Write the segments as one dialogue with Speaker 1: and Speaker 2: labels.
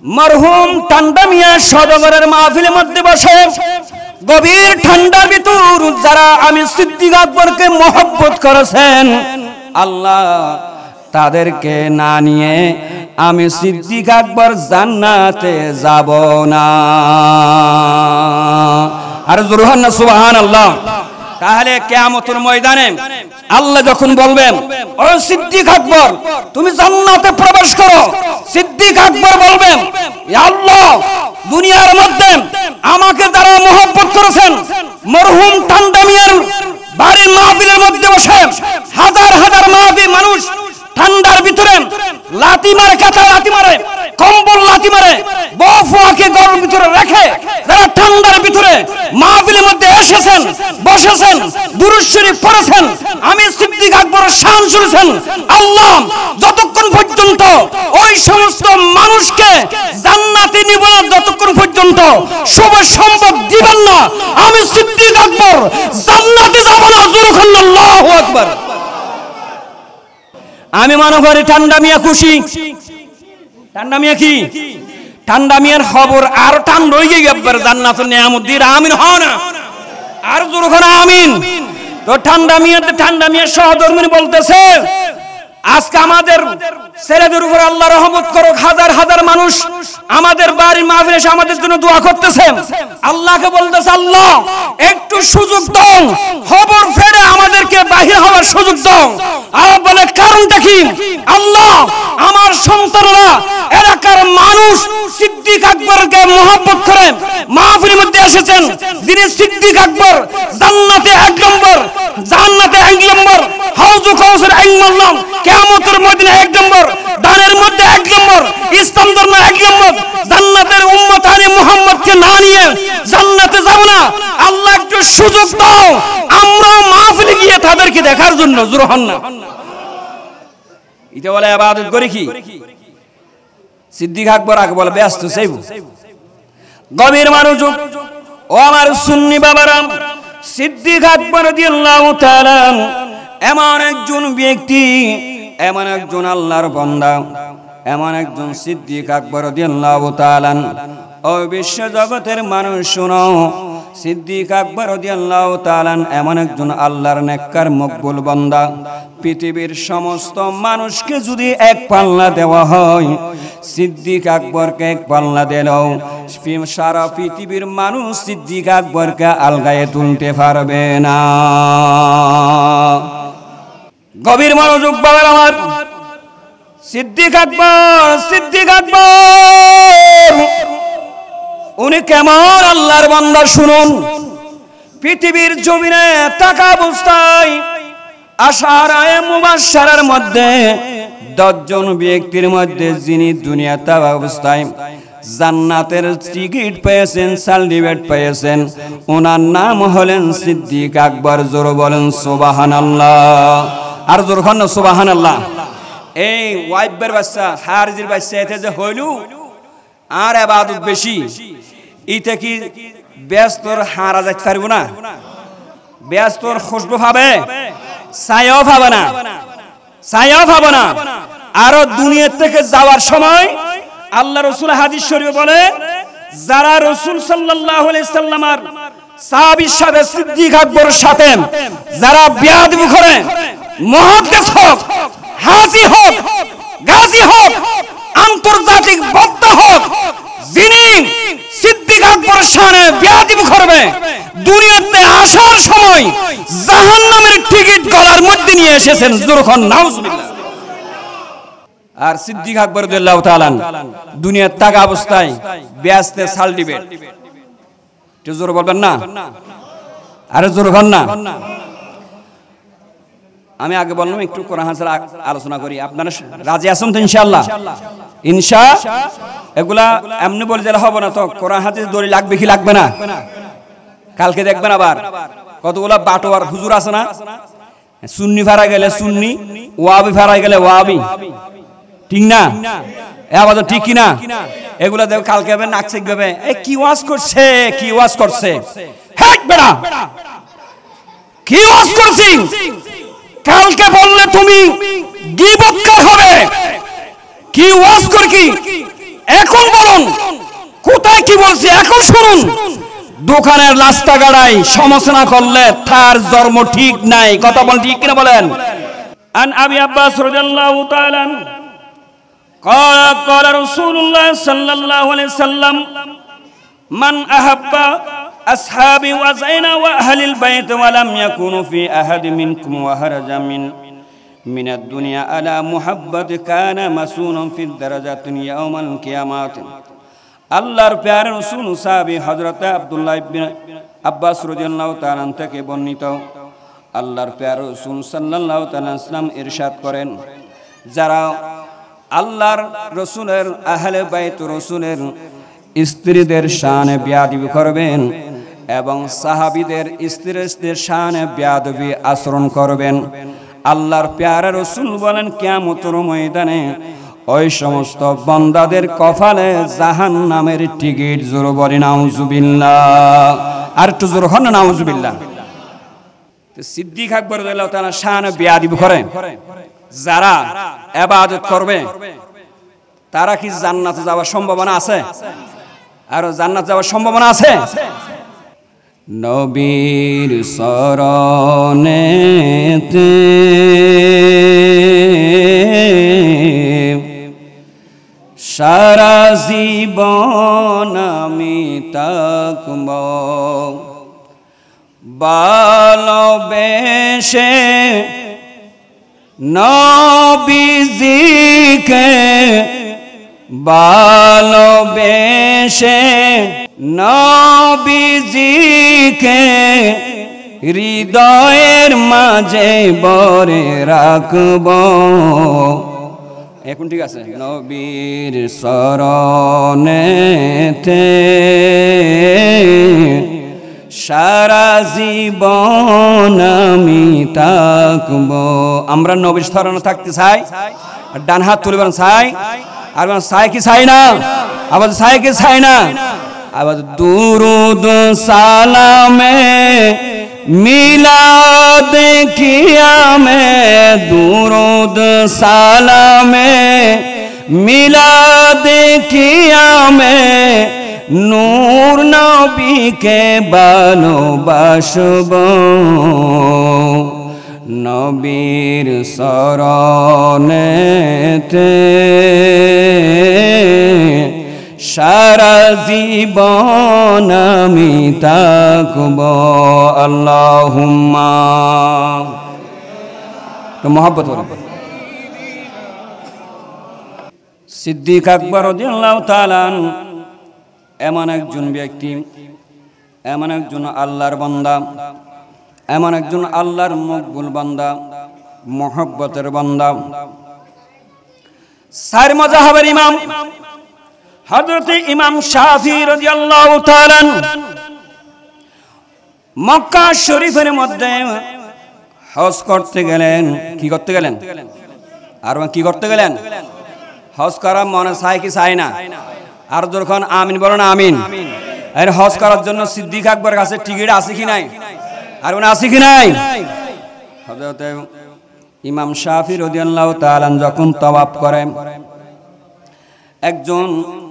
Speaker 1: মরহুম ঠান্ডা মিয়া সদগরের মাহফিলের মধ্যে বসে গভীর ঠান্ডার ভিতর যারা আমি সিদ্দিক আকবরকে মহব্বত করেছেন, আল্লাহ তাদেরকে না নিয়ে আমি সিদ্দিক আকবর জান্নাতে যাব না। আর জোরে বলেন না সুবহানাল্লাহ। তাহলে কিয়ামতের ময়দানে আল্লাহ যখন বলবেন ও সিদ্দিক আকবর তুমি জান্নাতে প্রবেশ করো, সিদ্দিক আকবর বলবেন ইয়া আল্লাহ দুনিয়ার মধ্যে আমাকে যারা মহব্বত করেছেন, মরহুম ঠান্ডা মিয়ার বাড়ির মাহফিলের মধ্যে বসে হাজার হাজার মাহফিল মানুষ ঠান্ডার ভিতরে লাথি মারে, কাঁথা লাথি মারে, কম্বল লাথি মারে, বফুয়াকে গরমের ভিতরে রেখে যারা ঠান্ডার ভিতরে মাহফিলের মধ্যে এসেছেন, বসেছেন, দুরূদ শরীফ পড়েছেন, আমি সিদ্দিক আকবরের শান শুনেছেন, আল্লাহ যতক্ষণ পর্যন্ত ওই সমস্ত মানুষকে জান্নাতে নিব না, যতক্ষণ পর্যন্ত শুভ সম্পদ দিবেন না, আমি সিদ্দিক আকবর জান্নাতে যাব না। জোরে বলেন আল্লাহু আকবার। আমি মনে করি ঠান্ডা মিয়া খুশি। ঠান্ডা মিয়া কি? ঠান্ডা মিয়ার খবর আর ঠান্ডা হয়ে গিয়ে একবার জান্নাতের নিয়ামত দিয়ে আমিন হও না, আর জোরে করে আমিন। তো ঠান্ডা মিয়ার সহধর্মিনী বলতেছে আজকে আমাদের ছেলেদের উপর আল্লাহ রহমত করুক, হাজার হাজার মানুষ আমাদের বাড়ির মাহফিলে এসে আমাদের জন্য দোয়া করতেছে। আল্লাহকে বলতেছে আল্লাহ একটু সুযোগ দাও, খবর ফেরে আমাদেরকে বাহির হওয়ার সুযোগ দাও। আর বলে কারণটা কি? আল্লাহ আমার সন্তানরা এলাকার মানুষ সিদ্দিক আকবরকে মহব্বত করে মাহফিলের মধ্যে এসেছেন, যিনি সিদ্দিক আকবর জান্নাতে এক নম্বর, জান্নাতে এক নম্বর, হাউজু কাউসার এক নম্বর, কিয়ামতের ময়দানে এক নম্বর, দানের মধ্যে এক নম্বর, ইসলাম ধর্ম এক নম্বর, জান্নাতের উম্মত আনে মুহাম্মদকে না নিয়ে জান্নাতে যাব না। আল্লাহ একটু সুযোগ দাও আমরা মাহফিলে গিয়ে তাদেরকে দেখার জন্য। জোরে হন না। এটা বলে ইবাদত করি কি? সিদ্দিক আকবর আগে বলে ব্যস্ত চাইব। গভীর মনোযোগ ও আমার সুন্নি বাবারা, সিদ্দিক আকবর রাদিয়াল্লাহু তাআলা এমন একজন ব্যক্তি, এমন একজন আল্লাহর বান্দা, এমন একজন সিদ্দিক আকবর রাদিয়াল্লাহু তাআলা। ও বিশ্ব জগতের মানুষ শোনো, সিদ্দিক আকবর রাদিয়াল্লাহু তাআলা এমন একজন আল্লাহর নেককার মকবুল বান্দা। পৃথিবীর সমস্ত মানুষকে যদি এক পাল্লা দেওয়া হয়, সিদ্দিক আকবরকে এক পাল্লা দিলেও সারা পৃথিবীর মানুষ সিদ্দিক আকবরকে আলগায়ে তুলতে পারবে না। গভীর মনোযোগ বাবার আমার, সিদ্দিক আকবর উনি কেমন আল্লাহর বান্দা শুনুন। পৃথিবীর জমিনে থাকা অবস্থায় আশারায়ে মুবাশশারার মধ্যে 10 জন ব্যক্তির মধ্যে যিনি দুনিয়া থাকা অবস্থায় জান্নাতের টিকিট পেয়েছেন, সার্টিফিকেট পেয়েছেন, ওনার নাম হলেন সিদ্দিক আকবর। জোরে বলেন সুবহানাল্লাহ। আর জোরে বলেন সুবহানাল্লাহ। এই ওয়াইবের বাচ্চা, হারিজির বাচ্চা এতে যে হইলু আর ইবাদত বেশি, ইতে কি ব্যস্তর হারা যাইতে পারবো না? ব্যস্তর খুশবু পাবে? ছায়াও পাবে না, ছায়াও পাবে না। আর দুনিয়া থেকে যাওয়ার সময় আল্লাহ রাসূল হাদিস শরীফে বলে, যারা রাসূল সাল্লাল্লাহু আলাইহি সাল্লামের সাহাবীর সাথে সিদ্দিক আকবরের সাথে যারা বেয়াদবি করে, মুহাদ্দিস হোক, হাজী হোক, গাজী হোক, আন্তর্জাতিক বক্তা হোক, যিনি সিদ্দিক আকবরের শানে বেয়াদবি করবে, দুনিয়াতে আসার সময় জাহান্নামের টিকিট গলার মধ্যে নিয়ে এসেছেন। জোরে বলেন নাউজুবিল্লাহ। আর সিদ্দিক আকবর রাদিয়াল্লাহু তাআলা দুনিয়ার থাকা অবস্থায় বেয়াস্তে সার্টিফিকেট। একটু জোরে বলবেন না, আরে জোরে বলেন না। আমি আগে বললাম একটু কোরআন হাদিসের আলোচনা করি, আপনারা রাজি আছেন তো? ইনশাআল্লাহ। এগুলা এমনি বলে দিলে হবে না, তো কোরআন হাদিস দড়ি লাগবে কি লাগবে না? কালকে দেখবেন আবার কতগুলা বাটোয়ার হুজুর আছে না, সুন্নি ফারা গেলে সুন্নি, ওয়াহাবি ফারা গেলে ওয়াহাবি, ঠিক না? আবার ঠিক কি না? এগুলা দেখ কালকে হবে নাকছে গবে, এই কি ওয়াজ করছে, কি ওয়াজ করছে, হেট বেড়া কি ওয়াজ করছি, কালকে বললে তুমি গীবতকার হবে। কি ওয়াজ কর কি এখন বলুন কোথায় কি বলছি এখন শুনুন। দোকানের রাস্তা গাড়াই সমালোচনা করলে তার জন্ম ঠিক নাই, কথা বল ঠিক কিনা বলেন। আন আবি আব্বাস রাদিয়াল্লাহু তাআলা قال رسول الله صلى الله عليه وسلم من أحب أصحابي وزين وأهل البيت ولم يكن في أحد منكم وهرج من الدنيا على محبة كان مسؤولا في الدرجات يوم القيامة। আল্লাহর প্যারে রাসূল সাহাবী হযরত আব্দুল্লাহ ইবনে আব্বাস রাদিয়াল্লাহু তাআলা থেকে বর্ণিত, আল্লাহর প্যারে রাসূল সাল্লাল্লাহু তাআলা ইসলাম ইরশাদ করেন, যারা আল্লাহর রাসূলের আহলে বাইত রাসূলের স্ত্রীদের শানে বেয়াদবি করবেন এবং সাহাবীদের স্ত্রীদের শানে বেয়াদবি আচরণ করবেন, আল্লাহর প্যারে রাসূল বলেন কিয়ামতের ময়দানে ওই সমস্ত বান্দাদের কপালে জাহান্নামের টিকিট। জোরে বলি নাউজুবিল্লাহ, আর একটু জোরে হন নাউজুবিল্লাহ। সিদ্দিক আকবর রাদিয়াল্লাহু তাআলা শানে বেয়াদবি করে যারা ইবাদত করবে তারা কি জান্নাতে যাওয়ার সম্ভাবনা আছে? আর জান্নাত যাওয়ার সম্ভাবনা আছে? নবীর শরণেতে সারা জীবন আমি থাকব, ভালোবেসে নবীজিকে, ভালোবেসে নবীজিকে হৃদয়ের মাঝে বরে রাখব। এখন ঠিক আছে। নবীর শরণেতে সারা জীবন আমি থাকব। আমরা নবীর শরণে থাকতে চাই, ডান হাত তুলে বলেন চাই, আর চাই কি চাই না? আবার চাই কি চাই না? আবার দুরুদ সালামে মিলাদ কিয়ামে, দুরুদ সালামে মিলাদ কিয়ামে নূর নবীকে ভালোবাসব। নবীর শরণেতে সারা জীবন আমি থাকব। আল্লাহুম্মা, তো মহব্বত বলেন। সিদ্দিক আকবর রাদিয়াল্লাহু তাআলা এমন একজন ব্যক্তি, এমন একজন আল্লাহর বান্দা, এমন একজন আল্লাহর মকবুল বান্দা, মহব্বতের বান্দা। চার মাযহাবের ইমাম হযরত ইমাম শাফি রাদিয়াল্লাহু তাআলা মক্কা শরীফের মধ্যে হজ করতে গেলেন। কি করতে গেলেন? আর কি করতে গেলেন? হজ করা মনে চায় কি চায় না? আর যখন আমিন বলো না আমিন। আর হজ করার জন্য সিদ্দিক আকবরের কাছে টিকিট আছে কি নাই? আর আছে কি নাই? হযরত ইমাম শাফি রাদিয়াল্লাহু তাআলা যখন তাওয়াফ করেন, একজন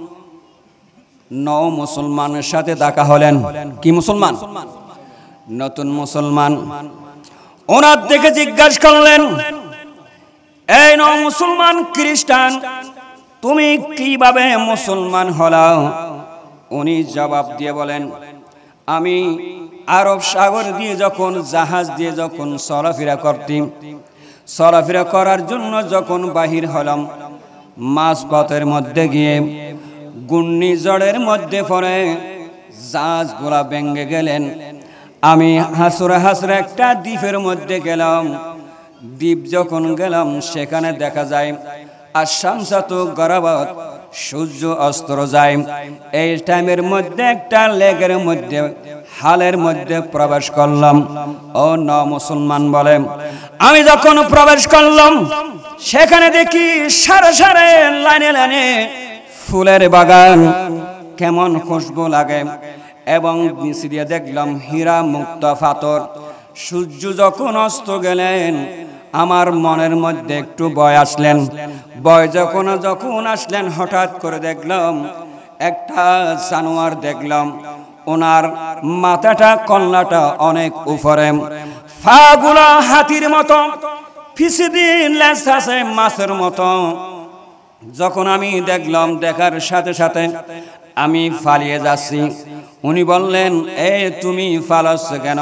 Speaker 1: নও মুসলমানের সাথে দেখা হলেন। কি মুসলমান? নতুন মুসলমান। ওনার দেখে জিজ্ঞাসা করলেন, এই নও মুসলমান খ্রিস্টান, তুমি কিভাবে মুসলমান হলাও? উনি জবাব দিয়ে বলেন, আমি আরব সাগর দিয়ে যখন জাহাজ দিয়ে যখন চলাফেরা করতাম, চলাফেরা করার জন্য যখন বাহির হলাম, মাঝপথের মধ্যে গিয়ে ঘূর্ণিঝড়ের মধ্যে পড়ে জাহাজগুলা ভেঙে গেলেন। আমি হাসুরা হাসুরা একটা দ্বীপের মধ্যে গেলাম। দ্বীপ যখন গেলাম সেখানে দেখা যায় আশামসাতু গরাবাত, সূর্য অস্ত যায়। এই টাইমের মধ্যে একটা লেগের মধ্যে হালের মধ্যে প্রবেশ করলাম। ও ন মুসলমান বলে, আমি যখন প্রবেশ করলাম সেখানে দেখি সারে সারে লাইনে লাইনে ফুলের বাগান, কেমন খুশবু লাগে, এবং নিচে দিয়ে দেখলাম হীরা মুক্ত পাথর। সূর্য যখন অস্ত গেলেন আমার মনের মধ্যে একটু ভয় আসলেন। ভয় যখন আসলেন, হঠাৎ করে দেখলাম একটা জানোয়ার দেখলাম, ওনার মাথাটা কল্লাটা অনেক উপরে, ফাগুলা হাতির মতো, ফিসিদিন লেজ আছে মাছের মতো। যখন আমি দেখলাম, দেখার সাথে সাথে আমি পালিয়ে যাচ্ছি। উনি বললেন, তুমি পালাচ্ছ কেন?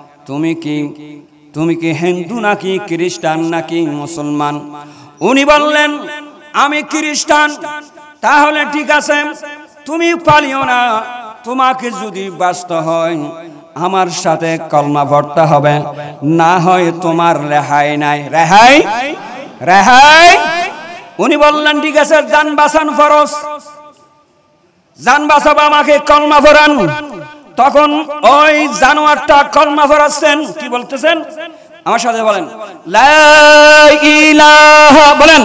Speaker 1: তুমি কি হিন্দু নাকি খ্রিস্টান নাকি মুসলমান? উনি বললেন, আমি খ্রিস্টান। তাহলে ঠিক আছে, তুমি পালিও না। তোমাকে যদি বাঁচতে হয় আমার সাথে কলমা পড়তে হবে, না হয় তোমার রেহাই নাই। রেহাই রেহাই। উনি বললেন, ঠিক আছে, জান বাঁচান ফরজ, জান বাঁচাবো, আমাকে কলমা পড়ান। তখন ওই জানোয়ারটা কলমা পড়াচ্ছেন। কি বলতেছেন? আমার সাথে বলেন, লা ইলাহা, বলেন,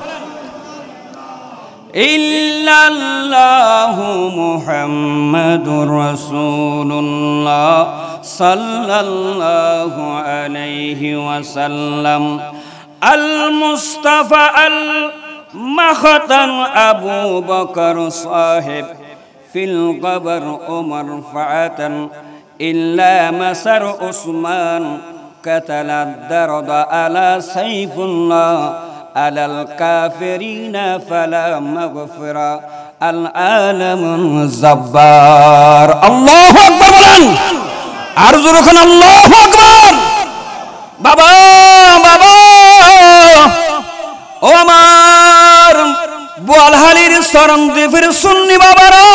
Speaker 1: ইল্লাল্লাহু মুহাম্মাদুর রাসূলুল্লাহ সাল্লাল্লাহু আলাইহি ওয়াসাল্লাম, আল মুস্তাফা আল মাখতান আবু বকর সাহেব ফিল কবর ওমর ফাতান ইল্লা মাসার উসমান কাতালাদ দারদা আলা সাইফুল্লাহ আলাল কাফিরিনা ফালা মাগফিরা আল আলামুল জাব্বার। আল্লাহু আকবার বলেন, আর জোরে বলেন আল্লাহু আকবার। বাবা বাবা, ও আমার বোয়ালহালির শরণদ্বীপের সুন্নি বাবারা,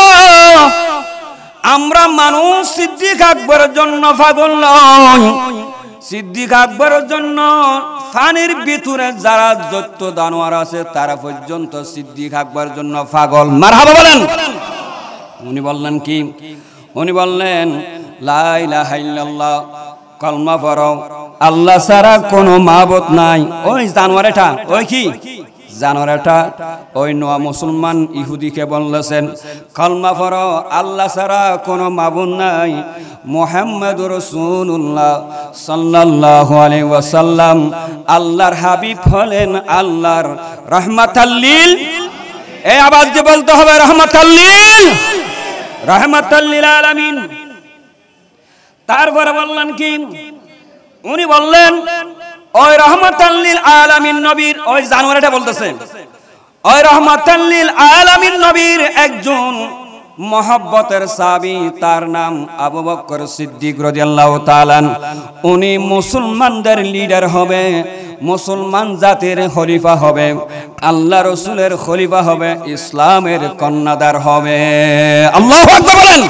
Speaker 1: আমরা মানুষ সিদ্দিক আকবরের জন্য পাগল নয়। সিদ্দিক আকবরের জন্য ফানির ভিতরে যারা যত দানোয়ার আছে তারা পর্যন্ত সিদ্দিক আকবরের জন্য পাগল। মারহাবা বলেন। উনি বললেন কি? উনি বললেন, লা ইলাহা ইল্লাল্লাহ, কলমা পড়ো, আল্লাহ ছাড়া কোনো মাবুদ নাই। ওই জানোয়ারটা, ওই কি জানোয়ারটা, ওই নয়া মুসলমান ইহুদিকে বললেন, কলমা পড়ো, আল্লাহ ছাড়া কোনো মাবুদ নাই, মুহাম্মাদুর রাসূলুল্লাহ সাল্লাল্লাহু আলাইহি ওয়াসাল্লাম আল্লাহর হাবিব হলেন, আল্লাহর রাহমাতাল লিল, এই আওয়াজ দিয়ে বলতে হবে, রাহমাতাল লিল, রাহমাতাল লিল আলামিন। তারপরে বললেন কি? উনি বললেন, ওই রাহমাতাল লিল আলামিন নবীর, ওই জানোয়ারটা বলতেছে, ওই রাহমাতাল লিল আলামিন নবীর একজন মহব্বতের সাহাবী, তার নাম আবু বকর সিদ্দিক রাদিয়াল্লাহু তাআলা। উনি মুসলমানদের লিডার হবে, মুসলমান জাতির খলিফা হবে, আল্লাহ রাসূলের খলিফা হবে, ইসলামের কন্যাদার হবে। আল্লাহু আকবার বলেন।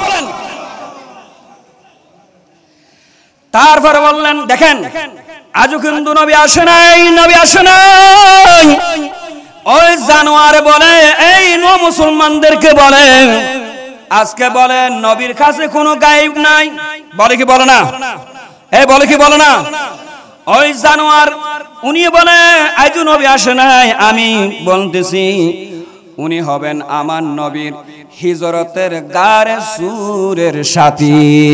Speaker 1: তারপরে বললেন, দেখেন, আজও কিন্তু নবী আসে নাই, নবী আসে নাই। ওই জানোয়ার বলে, এই মুসলমানদেরকে বলে, আজকে বলে নবীর কাছে কোনো গায়েব নাই। বলে কি বলে না? বলে কি বলে না? ওই জানোয়ার উনি বলে, আজও নবী আসে নাই। আমি বলতেছি, উনি হবেন আমার নবীর হিজরতের গারে সুরের সাথী।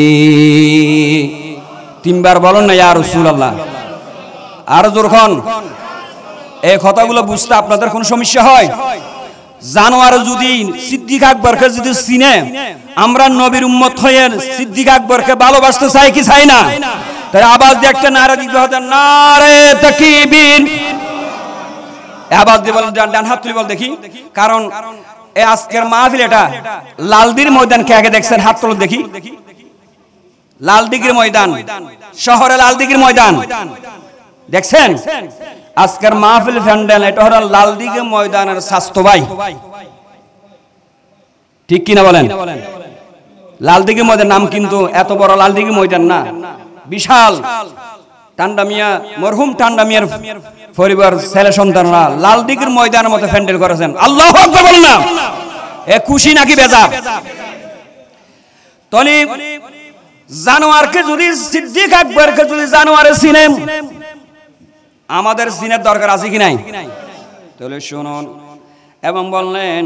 Speaker 1: তিনবার বলেন না, ইয়া রাসূলুল্লাহ। আর জোরখন এই কথাগুলো বুঝতে আপনাদের কোনো সমস্যা হয়? জানোয়ার যদি সিদ্দিক আকবরকে যদি চিনে, আমরা নবীর উম্মত হয়ে সিদ্দিক আকবরকে ভালোবাসতে চাই কি চাই না? তাই আওয়াজ দিয়ে একটা নারা দিতে হবে, নারে তাকবীর। আওয়াজ দিয়ে বলেন, ডান হাত তুলে বল দেখি। কারণ এই আজকের মাহফিল এটা লালদির ময়দান, কে আগে দেখছেন? হাত তুলে দেখি। লালদিঘির ময়দান, শহরে লালদিঘির ময়দান দেখছেন? আজকের মাহফিল প্যান্ডেল এটা হলো লালদিঘি ময়দানের স্বাস্থ্য ভাই, ঠিক কিনা বলেন? লালদিঘি ময়দান নাম কিন্তু এত বড় লালদিঘি ময়দান না, বিশাল। টান্ডা মিয়া, মরহুম টান্ডা মিয়ার পরিবার ছেলে সন্তানরা লালদিঘির ময়দানের মতো প্যান্ডেল করেছেন। আল্লাহু আকবার বলেন না। এ খুশি নাকি বেজার? তনি জানোয়ারকে যদি সিদ্দিক আকবরকে যদি জানোয়ারে চিনেন, আমাদের চিনের দরকার আছে কি নাই? তাহলে শুনুন। এবং বললেন,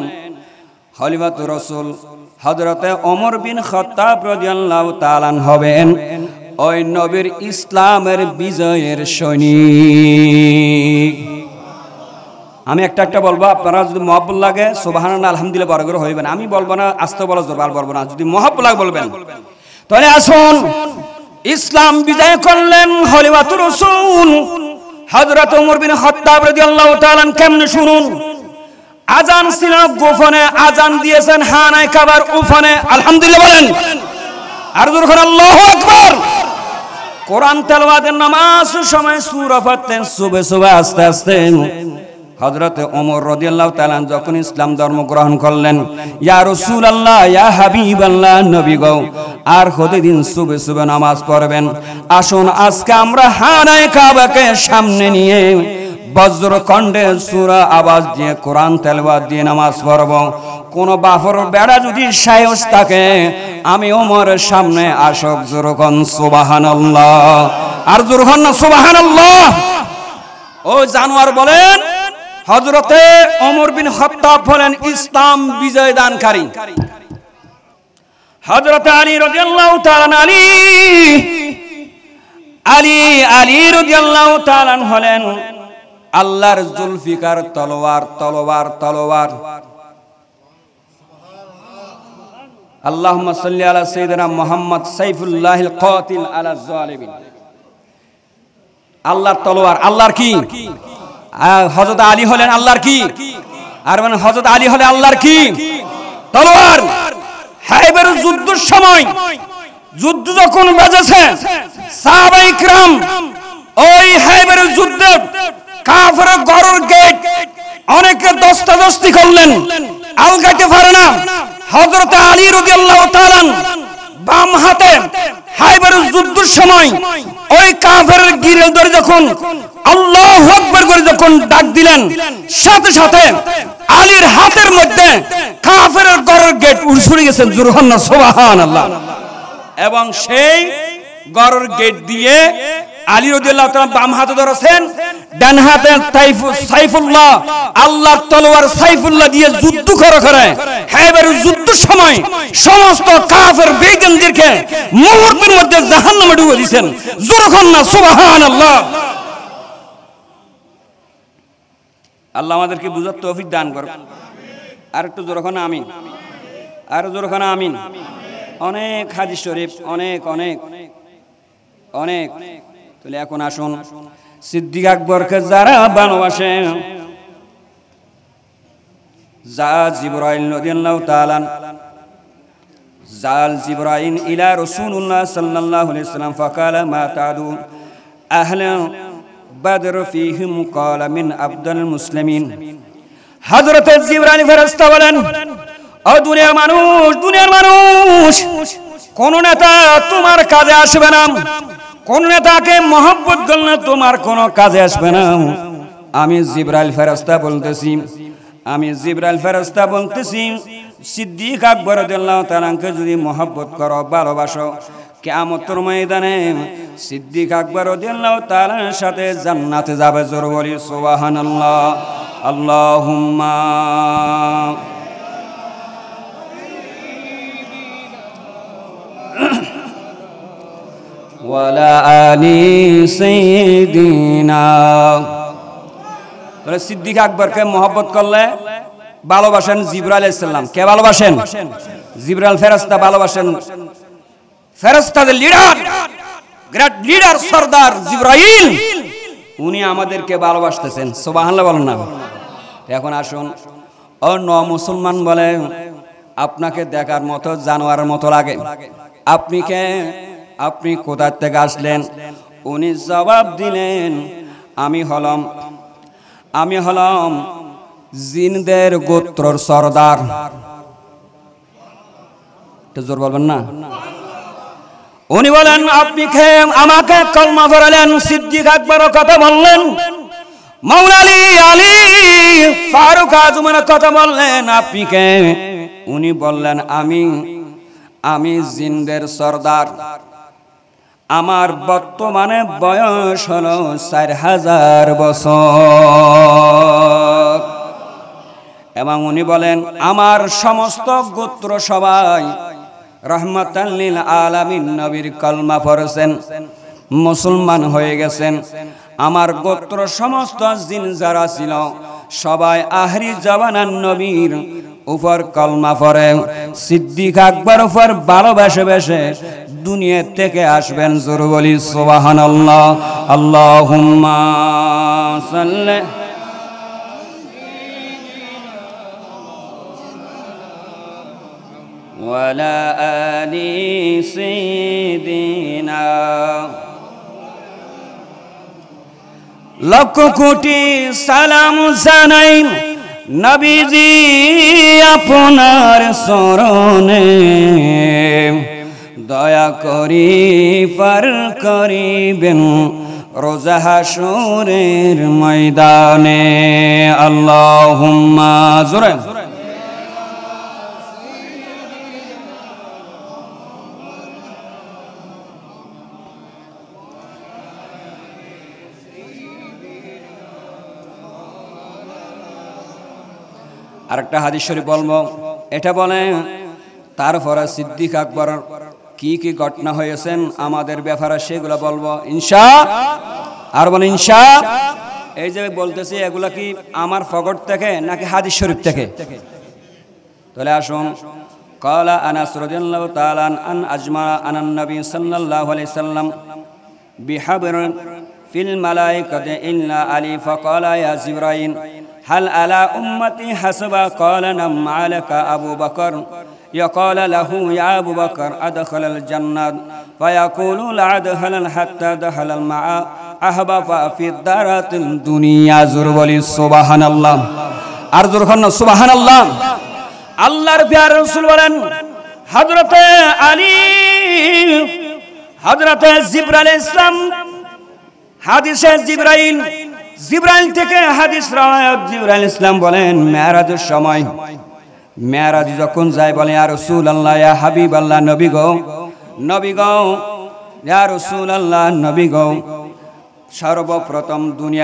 Speaker 1: খলিফাতুর রাসূল হযরতে ওমর বিন খাত্তাব রাদিয়াল্লাহু তাআলা হবেন। ওই নবীর ইসলামের বিজয়ের সৈনিক। আমি একটা বলবো, আপনারা যদি মহব্বত লাগে সুবহানাল্লাহ আলহামদুলিল্লাহ বড় করে হইবেন, আমি বলবো না, আস্তে বলো জোরবার বলবো না, যদি মহব্বত লাগে বলবেন। তাহলে আসুন, ইসলাম বিজয় করলেন খলিফাতুর রাসূল হযরত ওমর বিন খাত্তাব রাদিয়াল্লাহু তাআলা। কেমনে শুনুন, আজান ছিল গোপনে, আজান দিয়েছেন হানায় কাবার ওখানে, আলহামদুলিল্লাহ বলেন, আর জোরে করে আল্লাহু আকবার। কোরআন তেলাওয়াতের নামাজ সময় সূরা পড়তেন সুবে সুবে আস্তে আস্তে। হযরত ওমর রাদিয়াল্লাহু তাআলা যখন ইসলাম ধর্ম গ্রহণ করলেন, ইয়া রাসূলুল্লাহ ইয়া হাবিবাল্লাহ, নবী গো আর প্রতিদিন সুবে সুবে নামাজ পড়বেন। আসুন আজকে আমরা হানায় কাবাকে সামনে নিয়ে বজ্র কণ্ঠে সূরা আওয়াজ দিয়ে কোরআন তেলাওয়াত দিয়ে নামাজ পড়ব। কোন বাফর বেড়া যদি সাহস থাকে, আমি ওমরের সামনে আসক, জোরকন সুবহানাল্লাহ, আর জোরকন সুবহানাল্লাহ। ও জানোয়ার বলেন, হযরতে ওমর বিন খাত্তাব বলেন ইসলাম বিজয় দানকারী। হযরতে আলী রাদিয়াল্লাহু তাআলা আলী রাদিয়াল্লাহু তাআলা হলেন আল্লাহর জুলফিকার তলোয়ার, তলোয়ার, তলোয়ার। আল্লাহুম্মা সাল্লি আলা সাইয়্যিদিনা মুহাম্মদ সাইফুল্লাহিল কাতিল আলা যালিমিন। আল্লাহর তলোয়ার, আল্লাহর কি? হযরত আলী হলেন আল্লাহর কি? আর মানে হযরত আলী হলেন আল্লাহর কি? তলোয়ার। হাইবার যুদ্ধের সময়, যুদ্ধ যখন বেজেছে, সাহাবায়ে কিরাম ওই হাইবার যুদ্ধে কাফের গড়ের গেট অনেকে দস্তাদস্তি করলেন, আলগাইতে পারে না। হযরত আলী রাদিয়াল্লাহু তাআলা বাম হাতে হাইবার যুদ্ধের সময় ওই কাফেরের গিরেল ধরে যখন আল্লাহু আকবার করে যখন ডাক দিলেন, সাথে সাথে আলীর হাতের মধ্যে কাফেরের গড়ের গেট উড়ে গেছে, জোরহান্না সুবহানাল্লাহ। এবং সেই গড়ের গেট দিয়ে আলী রাদিয়াল্লাহু তাআলা বাম হাতে ধরেছেন, ডান হাতে সাইফুল্লাহ, আল্লাহর তলোয়ার সাইফুল্লাহ দিয়ে যুদ্ধ করে হাইবারের যুদ্ধের সময় সমস্ত কাফের বেঈমানদেরকে মুহূর্তের মধ্যে জাহান্নামে ডুবিয়ে দিয়েছেন, জোরহান্না সুবহানাল্লাহ। আল্লাহ আমাদেরকে বুঝার তৌফিক দান করুন। আর একটু জোরখানা আমিন, আর জোরখানা আমিন। অনেক হাদিস শরীফ, অনেক অনেক অনেক। তাহলে এখন আসুন, সিদ্দিক আকবরকে যারা ভালোবাসে, যা জিবরাইল রাদিয়াল্লাহু তাআলা জাল জিবরাইল ইলা রাসূলুল্লাহ সাল্লাল্লাহু আলাইহি ওয়াসাল্লাম ফাকালা মা তাদুন আহলা বদর ফীহিম ক্বালা মিন আফদাল মুসলিমিন। হযরত জিবরাইল ফেরেশতা বলেন, ও দুনিয়ার মানুষ, কোন নেতা তোমার কাজে আসবে না, কোন নেতাকে মহব্বত করলে তোমার কোনো কাজে আসবে না। আমি জিবরাইল ফেরেশতা বলতেছি, সিদ্দিক আকবর রাদিয়াল্লাহু তাআলাকে যদি মহব্বত করো, ভালোবাসো, কিয়ামতের ময়দানে সিদ্দিক আকবর রাদিয়াল্লাহু তাআলার সাথে জান্নাতে যাবে। জোরে বলি সুবহানাল্লাহ। আল্লাহুম্মা ওয়ালা আলি সাইয়্যিদিনা। তাহলে সিদ্দিক আকবরকে মহব্বত করলে ভালোবাসেন জিবরাইল আলাইহিস সালাম। কে ভালোবাসেন? জিবরাইল ফেরেশতা ভালোবাসেন। ফেরেশতাদের লিডার, গ্রেট লিডার, সরদার জিবরাইল, উনি আমাদেরকে ভালোবাসতেছেন। সুবহানাল্লাহ বলেন না? এখন আসুন, অন্য মুসলমান বলে আপনাকে দেখার মতো জানোয়ারের মতো লাগে, আপনি কে? আপনি কোথা থেকে আসলেন? উনি জবাব দিলেন, আমি হলাম জিনদের গোত্রর সরদার। জোর বলবেন না? উনি বলেন, আপনি কে? আমাকে কলমা পড়ালেন। সিদ্দিক আকবর কথা বললেন, মাওলা আলী ফারুক আজমের কথা বললেন, আপনি কে? উনি বললেন, আমি জিনদের সরদার। আমার বর্তমানে বয়স হলো 4000 বছর। এবং উনি বলেন, আমার সমস্ত গোত্র সবাই রহমাতাল লিল আলামিন নবীর কলমা পড়েছেন, মুসলমান হয়ে গেছেন। আমার গোত্র সমস্ত জিন যারা ছিল সবাই আখরি জামানার নবীর উপর কলমা পড়ে। সিদ্দিক আকবর উপর ভালোবেসে বেসে দুনিয়া থেকে আসবেন। জোরে বলি সুবহানাল্লাহ। আল্লাহুম্মা সাল্লি ওয়ালা আলি সাইয়্যিদিনা। লক্ষ কোটি সালাম জানাই নবীজি আপনার চরণে, দয়া করি পার করিবেন রোজা হাসরের ময়দানে। আল্লাহুম্মা জোরে আরেকটা হাদিস শরীফ বলবো, এটা বলে তারপরে সিদ্দিক আকবর কি কি ঘটনা হয়েছেন আমাদের ব্যাপারে সেগুলো বলবো ইনশাআল্লাহ। আর বলে ইনশাআল্লাহ। এই যে বলতেছি এগুলা কি আমার পকেট থেকে নাকি হাদিস শরীফ থেকে? তাহলে আসুন। قال أنس رضي الله تعالى عن أجمع عن النبي صلى الله عليه وسلم بحبر في الملائكة إلا علي فقال يا جبرائيل هل على أمتي حسب؟ قال نعم عليك أبو بكر. يقال له يا أبو بكر أدخل الجنة؟ فيقول لا أدخل حتى دخل الماء أحبب في الدارات الدنيا. زرولي سبحان الله। أرجو خلنا سبحان الله। আল্লাহর প্রিয় রাসূল বলেন হযরতে আলী, হযরতে জিবরাইল ইসলাম হাদিসে জিবরাইল থেকে হাদিস রাওয়ায়াত। জিবরাইল ইসলাম বলেন মেরাজের সময়, মেরাজ যখন যায় বলে ইয়া রাসূলুল্লাহ ইয়া হাবিবাল্লাহ, নবী গো ইয়া রাসূলুল্লাহ, নবী গো সর্বপ্রথম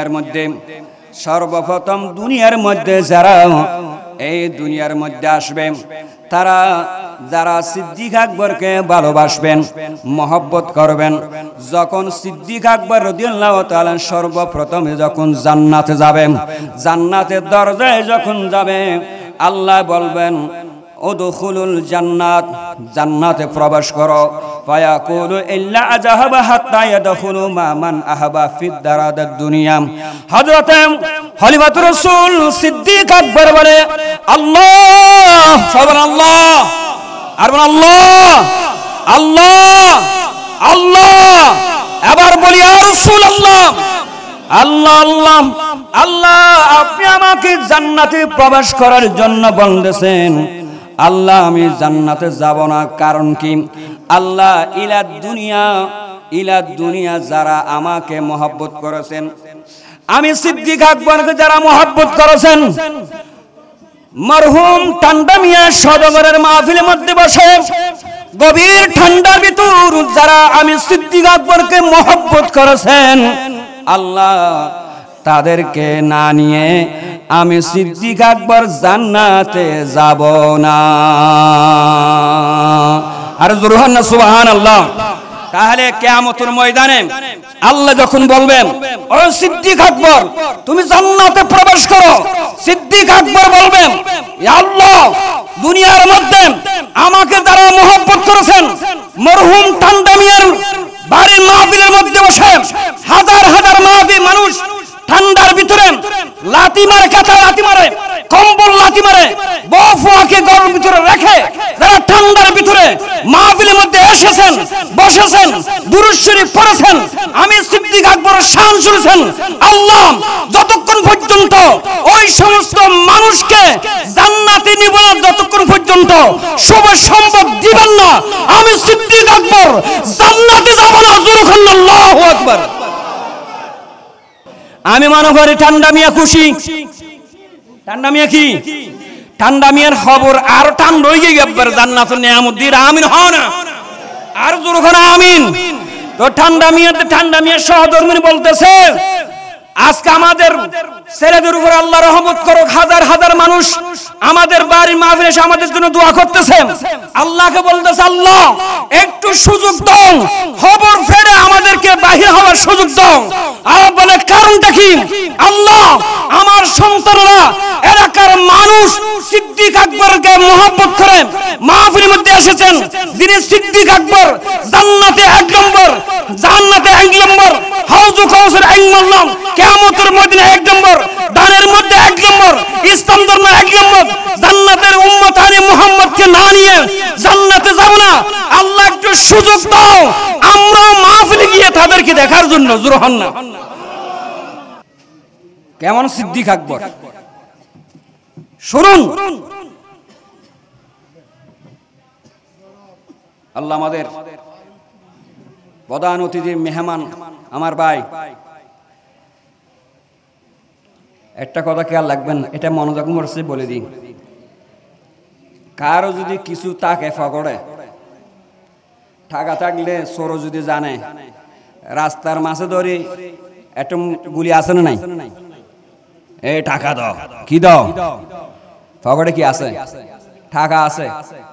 Speaker 1: দুনিয়ার মধ্যে যারা এই দুনিয়ার মধ্যে আসবে তারা যারা সিদ্দিক আকবরকে ভালোবাসবেন, মহব্বত করবেন, যখন সিদ্দিক আকবর রাদিয়াল্লাহু তাআলা সর্বপ্রথমে যখন জান্নাতে যাবেন, জান্নাতের দরজায় যখন যাবে আল্লাহ বলবেন উদখুলুল জান্নাত, জান্নাতে প্রবেশ করো। ফায়াকুলু ইল্লা আযাহাবা হাত্তা ইয়াদখুলু মা মান আহাবা ফিদ দারাদাদ দুনিয়া। হযরতে খলিফাতুর রাসূল সিদ্দিক আকবর বলে আল্লাহ, সুবহানাল্লাহ, আর বলেন আল্লাহ আল্লাহ আল্লাহ। এবার বলি ইয়া রাসূলুল্লাহ, আল্লাহ আল্লাহ আল্লাহ, আপনি আমাকে জান্নাতে প্রবেশ করার জন্য বলতেছেন। আল্লাহ আমি জান্নাতে যাব না, কারণ কি? আল্লাহ ইলা দুনিয়া যারা আমাকে মহব্বত করেছেন, আমি সিদ্দিক আকবরকে যারা মহব্বত করেছেন, মরহুম ঠান্ডা মিয়া সদগরের মাহফিলের মধ্যে বসে গভীর ঠান্ডার ভিতর যারা আমি সিদ্দিক আকবরকে মহব্বত করেছেন, আল্লাহ তাদেরকে না নিয়ে আমি সিদ্দিক আকবর জান্নাতে যাব না। আর জোরে বলুন সুবহানাল্লাহ। তাহলে কিয়ামতের ময়দানে আল্লাহ যখন বলবেন ও সিদ্দিক আকবর তুমি জান্নাতে প্রবেশ করো, সিদ্দিক আকবর বলবেন ইয়া আল্লাহ, দুনিয়ার মধ্যে আমাকে যারা মহব্বত করেছেন, মরহুম ঠান্ডা মিয়ার বাড়ির মাহফিলের মধ্যে বসে হাজার হাজার মাহফিল মানুষ ঠান্ডার ভিতরে লাথি মারে, কাঁথা লাথি মারে, কম্বল লাথি মারে, বফুয়াকে গরমের ভিতরে রেখে যারা ঠান্ডার ভিতরে মাহফিলের মধ্যে এসেছেন, বসেছেন, দুরূদ শরীফ পড়েছেন, আমি সিদ্দিক আকবরের শান শুনেছেন, আল্লাহ যতক্ষণ পর্যন্ত ওই সমস্ত মানুষকে জান্নাতে নিব না, যতক্ষণ পর্যন্ত শুভ সম্পদ দিবেন না, আমি সিদ্দিক আকবর জান্নাতে যাব না। জোরে আল্লাহু আকবার। আমি মনে করি ঠান্ডা মিয়া খুশি। ঠান্ডা মিয়া কি? ঠান্ডা মিয়ার খবর আর ঠান্ডা হয়ে গিয়ে একবার জান্নাতুল নিয়ামুদ্দিন আমিন হও না, আর জোরে করে আমিন। তো ঠান্ডা মিয়া সহধর্মিনী বলতেছে আজকে আমাদের ছেলেদের উপর আল্লাহ রহমত করুক, হাজার হাজার মানুষ আমাদের বাড়ির মাহফিলে এসে আমাদের জন্য দোয়া করতেছে। আল্লাহকে বলতেছে, আল্লাহ একটু সুযোগ দাও, খবর ফেরে আমাদেরকে বাহির হওয়ার সুযোগ দাও। আর বলে কারণটা কি? আল্লাহ আমার সন্তানরা এলাকার মানুষ সিদ্দিক আকবরকে মহব্বত করে মাহফিলের মধ্যে এসেছেন, যিনি সিদ্দিক আকবর জান্নাতে 1 নম্বর, জান্নাতে 1 নম্বর, হাউজু কাউসার 1 নম্বর, কিয়ামতের ময়দানে 1 নম্বর, দানের মধ্যে 1 নম্বর, ইসলাম ধর্ম 1 নম্বর। জান্নাতের উম্মত আনে মুহাম্মদকে না নিয়ে জান্নাতে যাব না। আল্লাহ একটু সুযোগ দাও, আমরা মাহফিলে গিয়ে তাদেরকে দেখার জন্য জোর হন না। কেমন সিদ্দিক আকবর শুনুন। আল্লাহ আমাদের প্রধান অতিথির মেহমান আমার ভাই, একটা কথা খেয়াল রাখবেন, এটা মনোযোগ মরছে বলে দিই। কারো যদি কিছু তাকে ফগড়ে টাকা থাকলে সরো যদি জানে রাস্তার মাঝে ধরে একটা গুলি আছে না নাই, এই টাকা দাও, কি দাও, ফগড়ে কি আছে? টাকা আছে।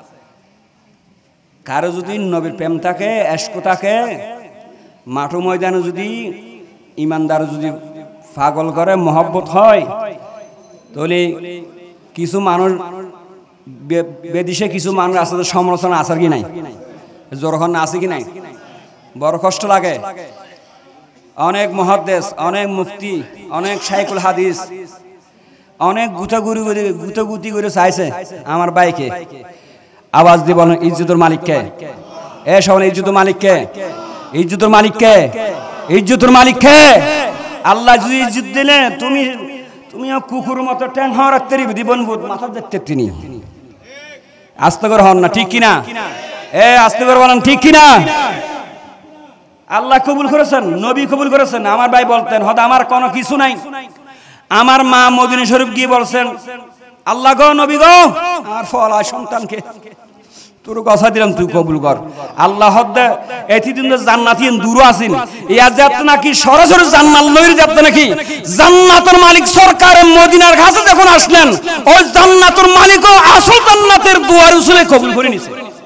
Speaker 1: কারো যদি নবীর প্রেম থাকে, এশক থাকে, মাঠু ময়দানে যদি ইমানদার যদি পাগল করে মহব্বত হয়, তাহলে কিছু মানুষ বেদিশে কিছু মানুষ আছে সমালোচনা আসার কি নাই, জোরখন আছে কি নাই, বড় কষ্ট লাগে। অনেক মুহাদ্দিস, অনেক মুফতি, অনেক শাইখুল হাদিস অনেক গুতাগুতি করে চাইছে আমার ভাইকে। আওয়াজ দিয়ে বলেন, ইজ্জতের মালিককে? এ সবাই ইজ্জতের মালিককে? ইজ্জতের মালিককে? ইজ্জতের মালিককে? আল্লাহ যদি ইজ্জত দিলে তুমি কুকুর মতো ট্যাং হওয়া রাখতে জীবন মাথা দেখতে তিনি আস্তে করে হন না, ঠিক কিনা? এ আস্তে করে বলেন, ঠিক কিনা? আল্লাহ কবুল করেছেন, নবী কবুল করেছেন। আমার ভাই বলতেন, হয়তো আমার কোনো কিছু নাই। আমার মা মদিনা শরীফ গিয়ে বলছেন, আল্লাহ গো, নবী গো, আমার ফল সন্তানকে তোর কথা দিলাম, তুই কবুল কর। আল্লাহ হদ্দে এতদিন জান্নাতি দূর আছেন, ইয়া যাত নাকি সরাসরি জান্নাত লইর যাত নাকি জান্নাতের মালিক সরকার মদিনার কাছে যখন আসলেন, ওই জান্নাতের মালিকও আসল জান্নাতের দুয়ার উসুলে কবুল করে নিছে।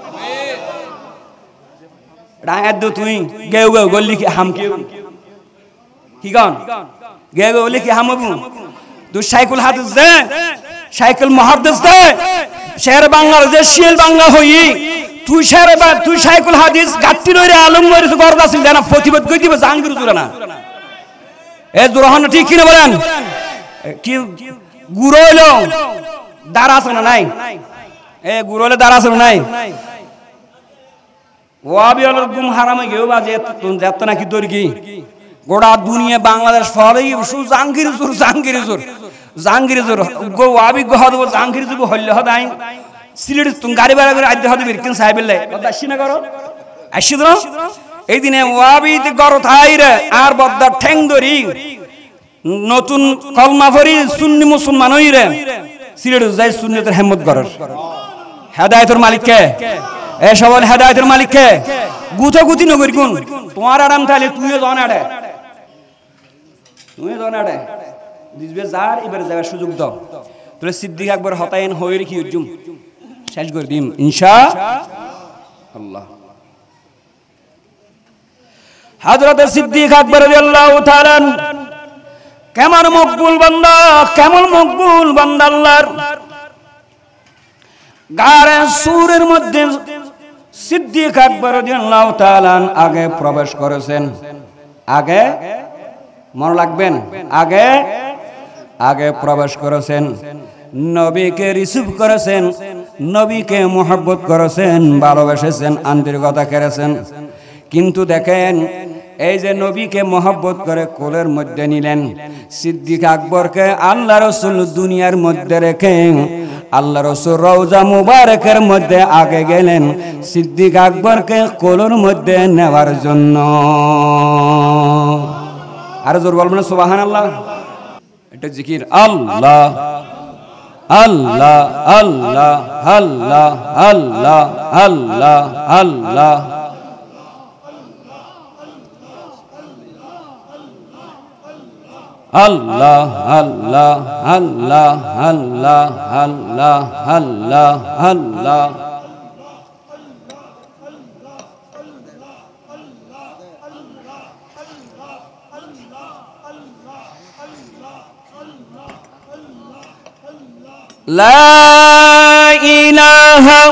Speaker 1: রায়াত দো তুই গেও গেও গল্লি কি হাম কেউ কি গান গেও গেও গল্লি কি হামবু তুই শাইখুল হাদিস দে, শাইখুল মুহাদ্দিস দে, শের বাংলার যে শিল বাংলা হই তুই শের বা তুই শাইখুল হাদিস গাত্তি লইরে আলম লইরে গর্দা ছিল না, প্রতিবাদ কই দিবে জাহাঙ্গীর জুরা না। এ দুরহন ঠিক কিনা বলেন? কি গুরো হইলো দাঁড়া আছে না নাই? এ গুরো হইলে দাঁড়া আছে না নাই? ওয়াবি হল গুম হারামে গেও বাজে তুই যাত নাকি তোর কি গোটা দুনিয়া বাংলাদেশ ফলে সু জাহাঙ্গীর জোর, জাহাঙ্গীর জোর, জাহাঙ্গীর জোর গো ওয়াবি গো হদ জাহাঙ্গীর জোর হইলে হদাই সিলেট তুমি গাড়ি ভাড়া করে আইতে হদ বিরকিন সাহেবেলে আসি না করো আসি তো এই দিনে ওয়াবি গরো থাইরে আর বদ্দার ঠ্যাং ধরি নতুন কলমা পড়ি সুন্নি মুসলমান হইরে সিলেট যাই সুন্নিয়তের হিম্মত করার হেদায়েতের মালিক কে? এ সবল হেদায়েতের মালিক কে? গুতাগুতি নগর গুণ তোমার আরাম তাহলে তুইও জানাড়ে, তুইও জানাড়ে দিবে যার এবারে যাওয়ার সুযোগ দাও। তাহলে সিদ্দিক আকবর হতায়েন হয়ে কি উজ্জুম শেষ করে দিম ইনশাআল্লাহ। হযরত সিদ্দিক আকবর রাদিয়াল্লাহু তাআলা কেমন মকবুল বান্দা, কেমন মকবুল বান্দা আল্লাহর। গারে সুরের মধ্যে সিদ্দিক আকবর রাদিয়াল্লাহু তাআলা আগে প্রবেশ করেছেন। আগে মনে রাখবেন, আগে আগে প্রবেশ করেছেন, নবীকে রিসিভ করেছেন, নবীকে মুহাব্বত করেছেন, ভালোবেসেছেন, আন্তরিকতা করেছেন। কিন্তু দেখেন এই যে নবীকে মহব্বত করে কোলের মধ্যে নিলেন, সিদ্দিক আকবরকে আল্লাহ রাসূল দুনিয়ার মধ্যে রেখে আল্লাহ রাসূল রওজা মুবারকের মধ্যে আগে গেলেন সিদ্দিক আকবরকে কোলের মধ্যে নেওয়ার জন্য। আর জোর বলবেন সুবহানাল্লাহ। এটা জিকির আল্লাহ আল্লাহ আল্লাহ আল্লাহ আল্লাহ আল্লাহ আল্লাহ। আল্লাহ আল্লাহ আল্লাহ আল্লাহ আল্লাহ আল্লাহ আল্লাহ লা ইলাহা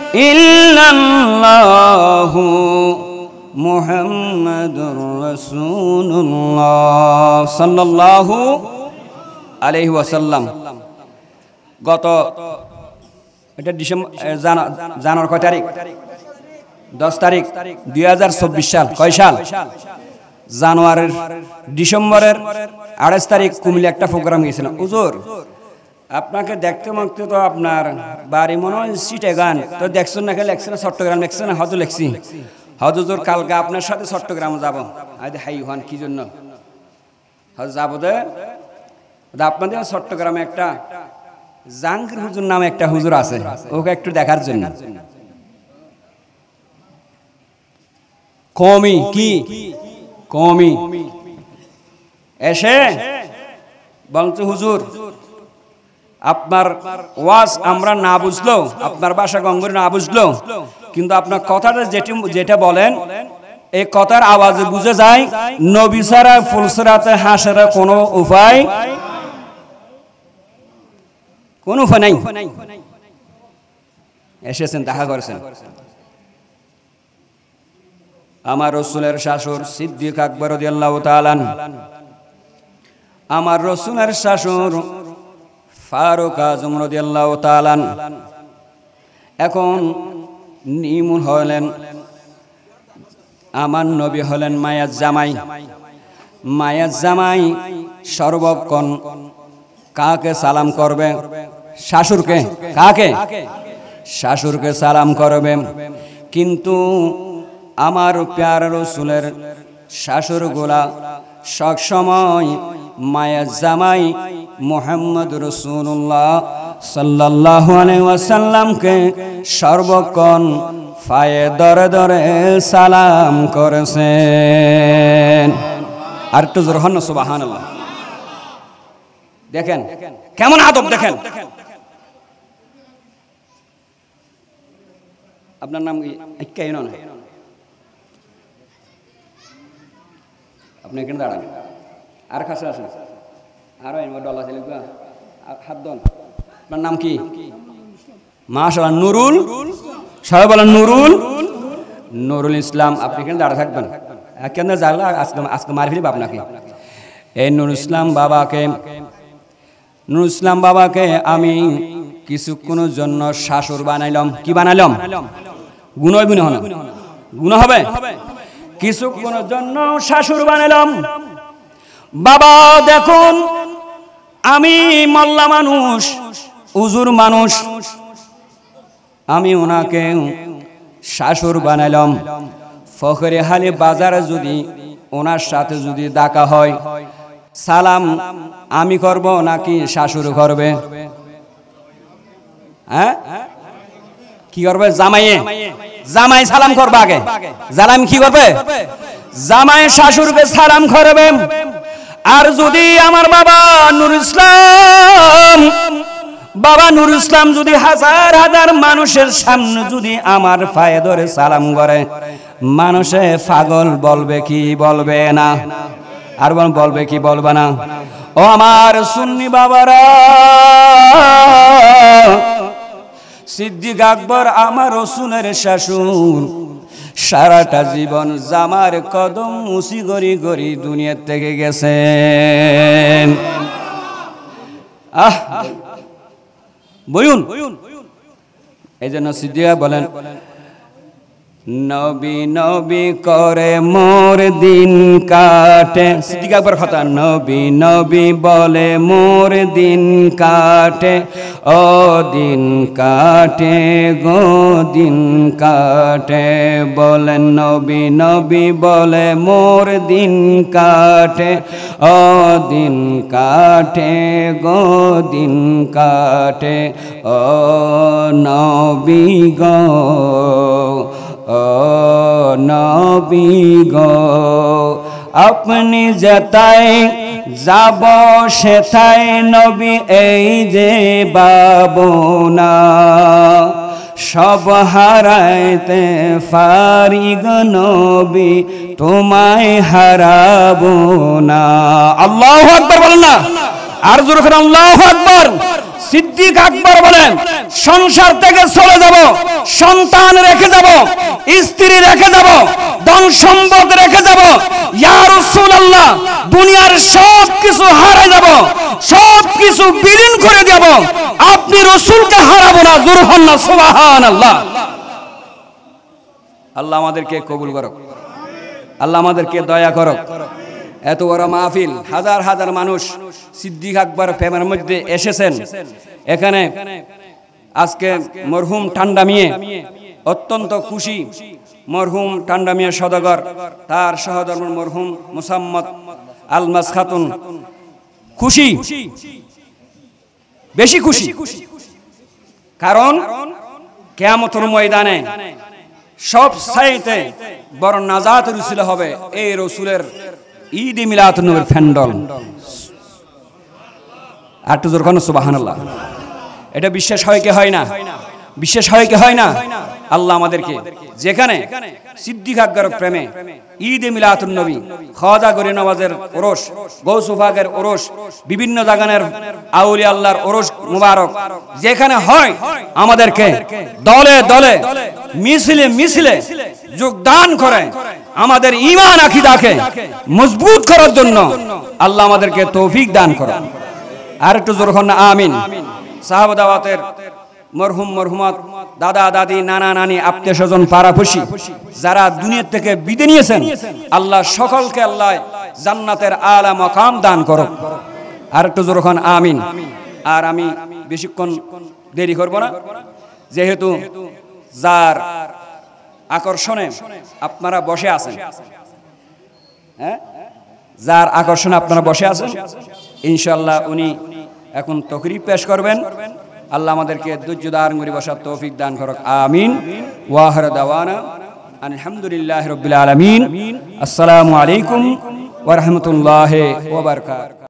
Speaker 1: ইল্লাল্লাহু মুহাম্মাদুর রাসূলুল্লাহ সাল্লাল্লাহু আলাইহি ওয়াসাল্লাম। গত এটা ডিসেম্বর জানুয়ারি কয় তারিখ? 10 তারিখ 2024 সাল। কয় সাল? জানুয়ারির ডিসেম্বরের 28 তারিখ কুমিল্লা একটা প্রোগ্রাম গিয়েছিলাম। হুজুর আপনাকে দেখতে মাখতে তো আপনার বাড়ি মনে হয় চিটাগাং, তো দেখছেন না, লেখছেন চট্টগ্রাম, লেখছেন না হজু লেখছি। হজুর কালকে আপনার সাথে চট্টগ্রামে যাব। আজ হাই হন কি জন্য হজ যাবো দে আপনাদের চট্টগ্রামে একটা জাহাঙ্গীর হুজুর নামে একটা হুজুর আছে, ওকে একটু দেখার জন্য। কমি কি কমি এসে বলছে হুজুর আপনার ওয়াজ আমরা না বুঝলো, আপনার ভাষা গঙ্গরি না বুঝলো, কিন্তু আপনার কথাটা যেটা বলেন এই কথার আওয়াজে বুঝে যায় নবী ছাড়া ফুলসরাতে হাসার কোনো উপায় নাই। এসেছেন, দেখা করেছেন। আমার রাসূলের শাশুড় সিদ্দিক আকবর রাদিয়াল্লাহু তাআলা, আমার রাসূলের শাশুড় ফারুক আজম রাদিয়াল্লাহু তাআলা এখন নিমুন হলেন। আমার নবী হলেন মায়ের জামাই। মায়ের জামাই সর্বক্ষণ কাকে সালাম করবে? শাশুড়কে। কাকে? শাশুড়কে সালাম করবে। কিন্তু আমার প্যারা রাসূলের শাশুড়গুলা সব সময় মায়ের জামাই মুহাম্মদ রাসূলুল্লাহ সাল্লাল্লাহু আলাইহি ওয়াসাল্লামকে সর্বক্ষণ পায়ে ধরে ধরে সালাম করেছেন। আর একটু জোরে হন সুবহানাল্লাহ। দেখেন কেমন আদব, দেখেন। আপনার নাম কি? আপনি এখানে দাঁড়ান, আর কাছে আসেন, আরো ডলা ছিল হাত দন। আপনার নাম কি? মাশাআল্লাহ, নুরুল। সবাই বলেন নুরুল। নুরুল ইসলাম। আপনি এখানে দাঁড়া থাকবেন, কেন জানলা আজকে মারি ফেলব আপনাকে। এই নুরুল ইসলাম বাবাকে আমি কিছুক্ষণের জন্য শাশুড় বানাইলাম। কি বানাইলাম? গুণ হইব না? গুণ হবে। কিছুক্ষণের জন্য শাশুড় বানাইলাম। বাবা দেখুন, আমি মোল্লা মানুষ, হুজুর মানুষ, আমি ওনাকে শাশুড় বানাইলাম। ফখরে হালি বাজারে যদি ওনার সাথে যদি দেখা হয়, সালাম আমি করব নাকি শাশুড় করবে? হ্যাঁ, কি করবে? জামাই সালাম করবে আগে। জামাই কি করবে? জামাই শাশুড়কে সালাম করবে। আর যদি আমার বাবা নুরুল ইসলাম যদি হাজার হাজার মানুষের সামনে যদি আমার পায়ে ধরে সালাম করে, মানুষে পাগল বলবে কি বলবে না? আর বলবে কি বলবে না? ও আমার সুন্নি বাবারা, সিদ্দিক আকবর আমার রাসূলের শাশুড় সারাটা জীবন জামার কদম মুসি গড়ি গড়ি দুনিয়া থেকে গেছেন। বলুন, এই জন্য সিদ্দিক বলেন, নবী নবী করে মোর দিন কাটে। সিদ্দিক আকবর কথা, নবী নবী বলে মোর দিন কাটে, ও দিন কাটে গো দিন কাটে। বলেন নবী নবী বলে মোর দিন কাটে, ও দিন কাটে গো দিন কাটে। ও নবী গো, ও নবী গো, আপনি জতায় যাব সেথায় নবী এই যে বাবনা সব হারাইতে ফারিগ নবী তোমায় হারাবো না। আল্লাহু আকবার বলেন না, আর জোরে করে আল্লাহু আকবার। সিদ্দিক আকবর বলেন সংসার থেকে চলে যাব, সন্তান রেখে যাব, স্ত্রী রেখে যাব, ধন সম্পদ রেখে যাব, ইয়া রাসূলুল্লাহ দুনিয়ার সব কিছু হারাই যাব, সব কিছু বিলীন করে দেব, আপনি রাসূলকে হারাবো না। জোরে হন না সুবহানাল্লাহ। আল্লাহ আমাদেরকে কবুল করুক, আল্লাহ আমাদেরকে দয়া করুক। এত বড় মাহফিল, হাজার হাজার মানুষ সিদ্দিক আকবর প্রেমের মধ্যে এসেছেন। এখানে আজকে মরহুম ঠান্ডা মিয়ে অত্যন্ত খুশি। মরহুম ঠান্ডা মিয়া সদাগর, তার সহধর্ম মরহুম মুসাম্মদ আলমাস খাতুন খুশি, বেশি খুশি। কারণ কিয়ামতের ময়দানে সব চাইতে বড় নাজাতের উসিলা হবে এই রাসূলের ঈদ মিলাদুন নবীর ফ্যান্ডল। আর তো জোর কোন সুবহানাল্লাহ। এটা বিশ্বাস হয় কি হয় না? বিশ্বাস হয় কি হয় না? আল্লাহ আমাদেরকে যেখানে সিদ্দিক আকবরের প্রেমে ঈদ মিলাদুন নবী, খাজা গরি নওয়াজের ওরস, গৌসুফাকের ওরস, বিভিন্ন জাগানের আউলিয়া আল্লাহর ওরস মুবারক যেখানে হয়, আমাদেরকে দলে দলে মিছিলে মিছিলে যোগদান করে আমাদের ঈমান আকীদাকে মজবুত করার জন্য আল্লাহ আমাদেরকে তৌফিক দান করেন। আর একটু জোরে বলুন আমিন। সাহাবা দাওয়াতের মরহুম মরহুমাত, দাদা দাদি, নানা নানি, আত্মীয় স্বজন, পাড়াপড়শি যারা দুনিয়া থেকে বিদায় নিয়েছেন, আল্লাহ সকলকে আল্লাহ জান্নাতের আলা মাকাম দান করুক। আর একটু জোরে বলুন আমিন। আর আমি বেশিক্ষণ দেরি করব না, যেহেতু যার আকর্ষণে আপনারা বসে আছেন, হ্যাঁ, যার আকর্ষণে আপনারা বসে আছেন, ইনশাআল্লাহ উনি এখন তাকরীর পেশ করবেন। আল্লাহ আমাদেরকে ধৈর্য ধারণ করে বসার তৌফিক দান করুক। আমিন। ওয়া আখিরু দাওয়ানা আলহামদুলিল্লাহি রাব্বিল আলামিন। আসসালামু আলাইকুম ওয়া রাহমাতুল্লাহি ওয়া বারাকাতুহু।